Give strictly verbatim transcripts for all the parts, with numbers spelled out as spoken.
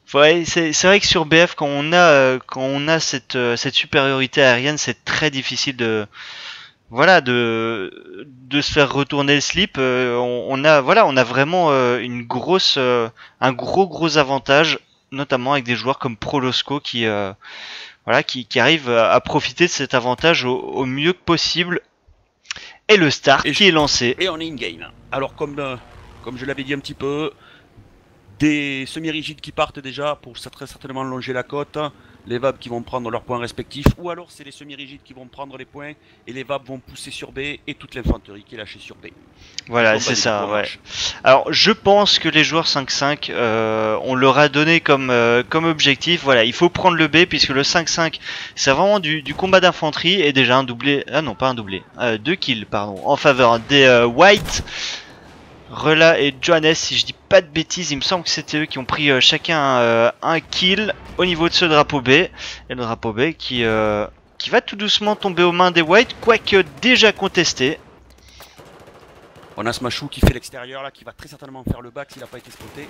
Ouais, c'est c'est vrai que sur B F, quand on a euh, quand on a cette euh, cette supériorité aérienne, c'est très difficile de voilà de de se faire retourner le slip. Euh, on, on a voilà, on a vraiment euh, une grosse euh, un gros gros avantage, notamment avec des joueurs comme Prolosco qui euh, voilà qui qui arrivent à, à profiter de cet avantage au, au mieux que possible. Et le start Et, qui je... est lancé. et on est in-game. Alors comme, euh, comme je l'avais dit un petit peu, des semi-rigides qui partent déjà pour très certainement longer la côte, les V A B qui vont prendre leurs points respectifs, ou alors c'est les semi-rigides qui vont prendre les points et les V A B vont pousser sur B et toute l'infanterie qui est lâchée sur B. Voilà, c'est ça, ouais. Alors, je pense que les joueurs cinq cinq, euh, on leur a donné comme, euh, comme objectif, voilà, il faut prendre le B, puisque le cinq cinq, c'est vraiment du, du combat d'infanterie, et déjà un doublé, ah non, pas un doublé, euh, deux kills, pardon, en faveur des euh, White, Rela et Johannes, si je dis pas de bêtises, il me semble que c'était eux qui ont pris euh, chacun euh, un kill au niveau de ce drapeau B, et le drapeau B qui, euh, qui va tout doucement tomber aux mains des White, quoique déjà contesté. On a Smashou qui fait l'extérieur là, qui va très certainement faire le back s'il n'a pas été spoté.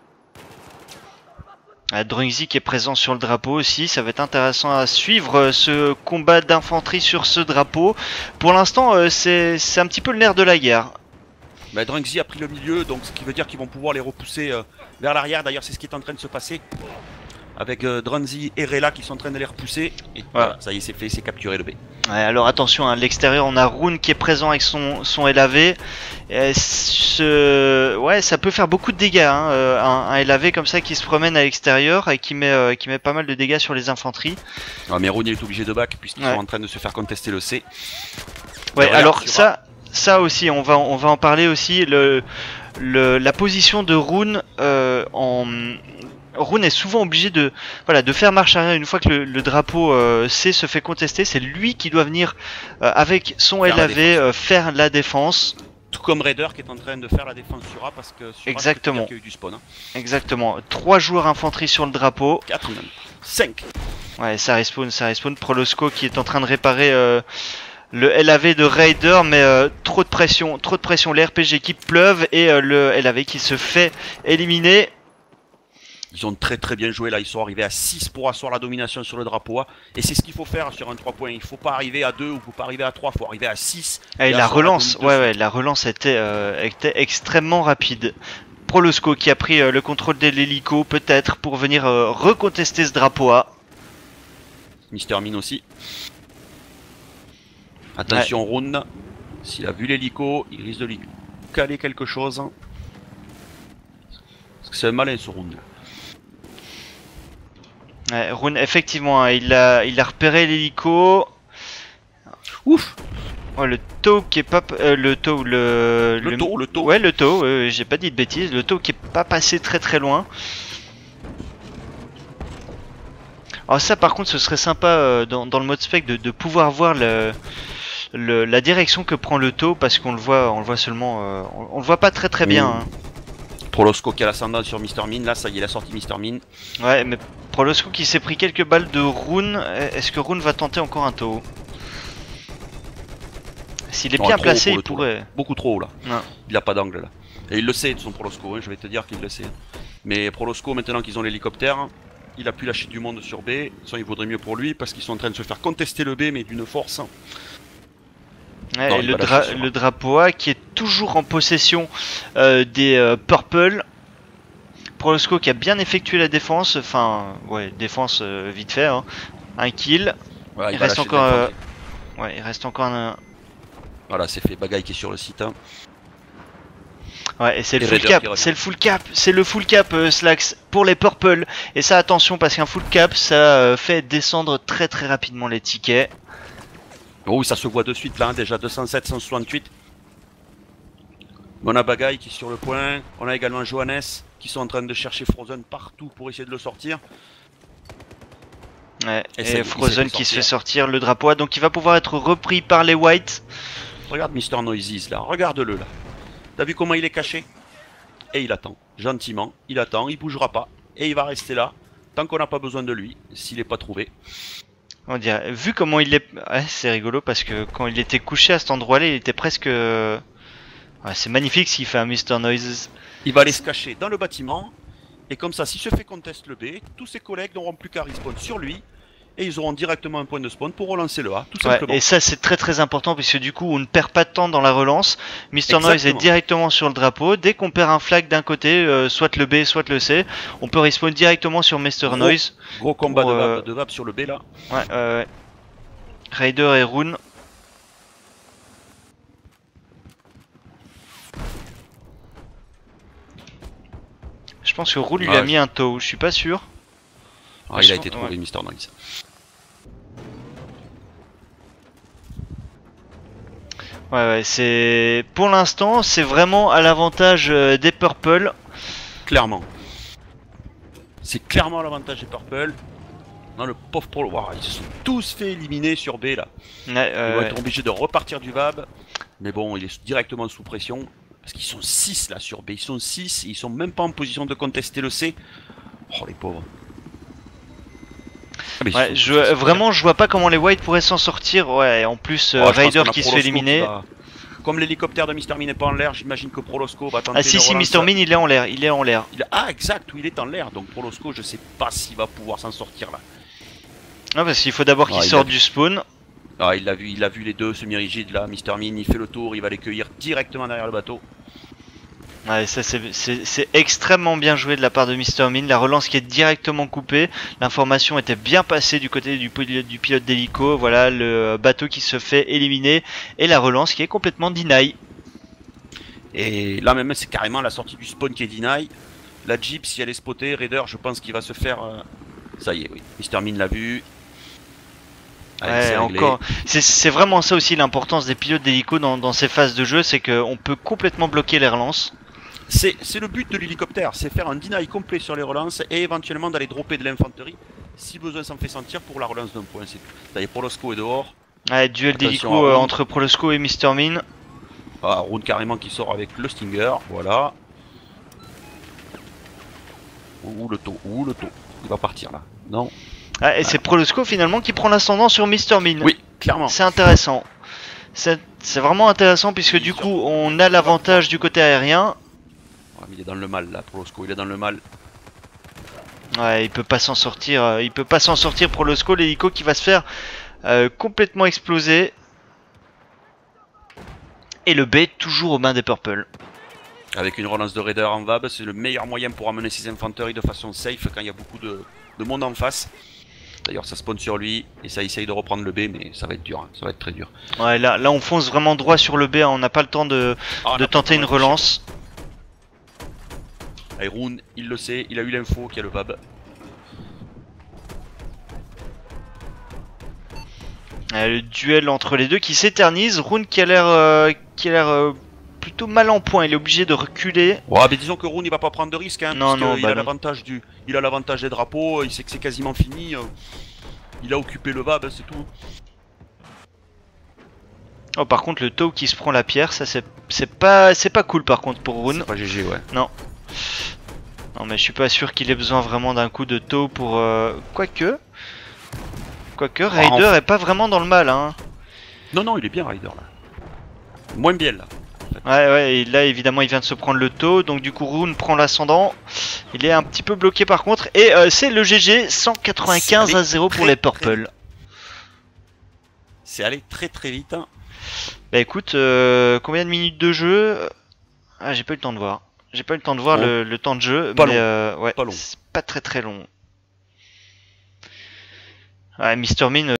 Drungzi qui est présent sur le drapeau aussi, ça va être intéressant à suivre ce combat d'infanterie sur ce drapeau. Pour l'instant, euh, c'est un petit peu le nerf de la guerre. Bah, Drungzi a pris le milieu, donc ce qui veut dire qu'ils vont pouvoir les repousser euh, vers l'arrière. D'ailleurs, c'est ce qui est en train de se passer avec euh, Drungzi et Rela qui sont en train de les repousser. Et voilà, voilà ça y est, c'est fait, c'est capturé le B. Ouais, alors attention, à hein, l'extérieur, on a Rune qui est présent avec son, son L A V. Et ce... Ouais, ça peut faire beaucoup de dégâts, hein, euh, un, un L A V comme ça qui se promène à l'extérieur et qui met, euh, qui met pas mal de dégâts sur les infanteries. Ah, mais Rune il est obligé de back puisqu'ils ouais. sont en train de se faire contester le C. Ouais, alors, alors ça, ça aussi, on va, on va en parler aussi. Le, le, la position de Rune euh, en... Rune est souvent obligé de, voilà, de faire marche arrière une fois que le, le drapeau euh, C se fait contester. C'est lui qui doit venir euh, avec son faire L A V la euh, faire la défense. Tout comme Raider qui est en train de faire la défense sur A parce que sur exactement. A, qu'il y a eu du spawn. Hein. Exactement. Trois joueurs infanterie sur le drapeau. Quatre même. Cinq. Ouais, ça respawn, ça respawn. Prolosco qui est en train de réparer euh, le L A V de Raider, mais euh, trop de pression, trop de pression. Les R P G qui pleuvent et euh, le L A V qui se fait éliminer. Ils ont très très bien joué là, ils sont arrivés à six pour asseoir la domination sur le drapeau A. Et c'est ce qu'il faut faire sur un trois points. Il ne faut pas arriver à deux ou il ne faut pas arriver à trois, il faut arriver à six. Et, et la relance, ouais, ouais, la relance était, euh, était extrêmement rapide. Prolosco qui a pris euh, le contrôle de l'hélico, peut-être, pour venir euh, recontester ce drapeau A. Mister Mine aussi. Attention, ouais. Rune, s'il a vu l'hélico, il risque de lui caler quelque chose. Parce que c'est un malin ce Rune. Ouais, Rune, effectivement, il a, il a repéré l'hélico. Ouf. Ouais, le taux qui est pas... Euh, le taux, le... Le, le taux, le taux. Ouais, le taux, euh, j'ai pas dit de bêtises. Le taux qui est pas passé très très loin. Alors ça, par contre, ce serait sympa euh, dans, dans le mode spec de, de pouvoir voir le, le, la direction que prend le taux, parce qu'on le voit, on le voit seulement... Euh, on, on le voit pas très très bien. Mmh. Hein. Prolosco qui a l'ascendant sur Mister Mine, là ça y est, il a sorti Mister Mine. Ouais, mais Prolosco qui s'est pris quelques balles de Rune, est-ce que Rune va tenter encore un taux? S'il est non, bien placé, il pourrait... Là. Beaucoup trop haut là. Non. Il a pas d'angle là. Et il le sait de son Prolosco, hein, je vais te dire qu'il le sait. Mais Prolosco, maintenant qu'ils ont l'hélicoptère, il a pu lâcher du monde sur B. Ça, il vaudrait mieux pour lui parce qu'ils sont en train de se faire contester le B, mais d'une force. Ouais, non, et le, dra le drapeau A qui est toujours en possession euh, des euh, Purple. Prolosco qui a bien effectué la défense, enfin ouais, défense euh, vite fait, hein. Un kill. Ouais, il, il, reste encore, euh, ouais, il reste encore un. Voilà, c'est fait. Bagaille qui est sur le site. Hein. Ouais, et c'est le, le full cap, c'est le full cap, c'est le full cap euh, Slacks pour les Purple. Et ça, attention, parce qu'un full cap, ça euh, fait descendre très très rapidement les tickets. Oh, ça se voit de suite là, hein, déjà deux cent sept, cent soixante-huit. On a Bagaille qui est sur le point. On a également Johannes qui sont en train de chercher Frozen partout pour essayer de le sortir. Ouais, et, et Frozen qui se fait sortir le drapeau A, donc il va pouvoir être repris par les Whites. Regarde Mister Noises là, regarde-le là. T'as vu comment il est caché? Et il attend, gentiment, il attend, il bougera pas. Et il va rester là, tant qu'on n'a pas besoin de lui, s'il n'est pas trouvé. On dirait, vu comment il est... Ouais, c'est rigolo parce que quand il était couché à cet endroit-là, il était presque... Ouais, c'est magnifique ce qu'il fait à Mister Noises. Il va aller se cacher dans le bâtiment. Et comme ça, si se fait conteste le B, tous ses collègues n'auront plus qu'à respawn sur lui. Et ils auront directement un point de spawn pour relancer le A, tout ouais, simplement. et ça c'est très très important puisque du coup on ne perd pas de temps dans la relance. Mister Noise est directement sur le drapeau. Dès qu'on perd un flag d'un côté, euh, soit le B, soit le C, on peut respawn directement sur Mister Gros, Noise. Gros combat pour, de, euh... vab, de vab sur le B là. Ouais, euh, ouais. Raider et Rune. Je pense que Rune lui ah, a mis un tow, je suis pas sûr. Ah, il a été trouvé, ouais. Mister Noise. Ouais, ouais, c'est. Pour l'instant, c'est vraiment à l'avantage des Purple. Clairement. C'est clairement à l'avantage des Purple. Non, le pauvre Prolo. Wow, ils se sont tous fait éliminer sur B là. Ouais, euh, ils vont ouais. être obligés de repartir du vab. Mais bon, il est directement sous pression. Parce qu'ils sont six là sur B. Ils sont six. Ils sont même pas en position de contester le C. Oh, les pauvres. Ah, ouais, je, vraiment, je vois pas comment les Whites pourraient s'en sortir. Ouais, en plus, euh, oh, Raider qui se fait éliminer. Va... Comme l'hélicoptère de Mister Min n'est pas en l'air, j'imagine que Prolosco va tenter. Ah, si, si, Mister Min il est en l'air. Il est en l'air. A... Ah, exact, où il est en l'air. Donc, Prolosco, je sais pas s'il va pouvoir s'en sortir là. Ah, parce qu'il faut d'abord qu'il ah, sorte du spawn. Ah, il l'a vu, il a vu les deux semi-rigides là. Mister Min, il fait le tour, il va les cueillir directement derrière le bateau. Ouais, ça c'est extrêmement bien joué de la part de Mister Min, la relance qui est directement coupée, l'information était bien passée du côté du, du pilote d'hélico, voilà le bateau qui se fait éliminer et la relance qui est complètement deny. Et là même c'est carrément la sortie du spawn qui est deny, la Jeep si elle est spotée, Raider je pense qu'il va se faire, euh... ça y est oui, Mister Min l'a vu. Allez, ouais, encore, c'est vraiment ça aussi l'importance des pilotes d'hélico dans, dans ces phases de jeu, c'est qu'on peut complètement bloquer les relances. C'est le but de l'hélicoptère, c'est faire un deny complet sur les relances et éventuellement d'aller dropper de l'infanterie si besoin s'en fait sentir pour la relance d'un point. D'ailleurs Prolosco est dehors. Ouais, duel d'hélico euh, entre Prolosco et Mister Min. Ah, Rune carrément qui sort avec le Stinger, voilà. Ouh le taux, ouh le taux, il va partir là, non. Ah, et ouais. C'est Prolosco finalement qui prend l'ascendant sur Mister Min. Oui, clairement. C'est intéressant. C'est vraiment intéressant puisque du coup on a l'avantage du côté aérien. Il est dans le mal là, Prolosco, il est dans le mal. Ouais, il peut pas s'en sortir, il peut pas s'en sortir Prolosco, l'hélico qui va se faire euh, complètement exploser. Et le B toujours aux mains des Purple. Avec une relance de Raider en vab, c'est le meilleur moyen pour amener ses infanteries de façon safe quand il y a beaucoup de, de monde en face. D'ailleurs ça spawn sur lui et ça essaye de reprendre le B mais ça va être dur, hein. Ça va être très dur. Ouais là, là on fonce vraiment droit sur le B, hein. On n'a pas le temps de, ah, de tenter une relance. Et Rune, il le sait, il a eu l'info qu'il y a le vab. Euh, le duel entre les deux qui s'éternise. Rune qui a l'air euh, qui a l'air euh, plutôt mal en point. Il est obligé de reculer. Ouais, mais disons que Rune il va pas prendre de risque. Hein, non, non, il, bah a l'avantage du, il a l'avantage des drapeaux. Il sait que c'est quasiment fini. Il a occupé le vab, c'est tout. Oh, par contre, le tow qui se prend la pierre, ça c'est pas c'est pas cool par contre pour Rune. C'est pas G G, ouais. Non. Non mais je suis pas sûr qu'il ait besoin vraiment d'un coup de tow pour... Euh... Quoique... Quoique, Raider oh, enfin... est pas vraiment dans le mal hein. Non non il est bien Raider là. Moins bien là. En fait. Ouais ouais et là évidemment il vient de se prendre le tow. Donc du coup Rune prend l'ascendant. Il est un petit peu bloqué par contre. Et euh, c'est le G G cent quatre-vingt-quinze à zéro pour les Purple. C'est allé très très vite hein. Bah écoute, euh, combien de minutes de jeu? Ah j'ai pas eu le temps de voir. J'ai pas eu le temps de voir bon. le, le temps de jeu, pas mais long. Euh, ouais, pas long. C'est pas très très long. Ouais, Mister Min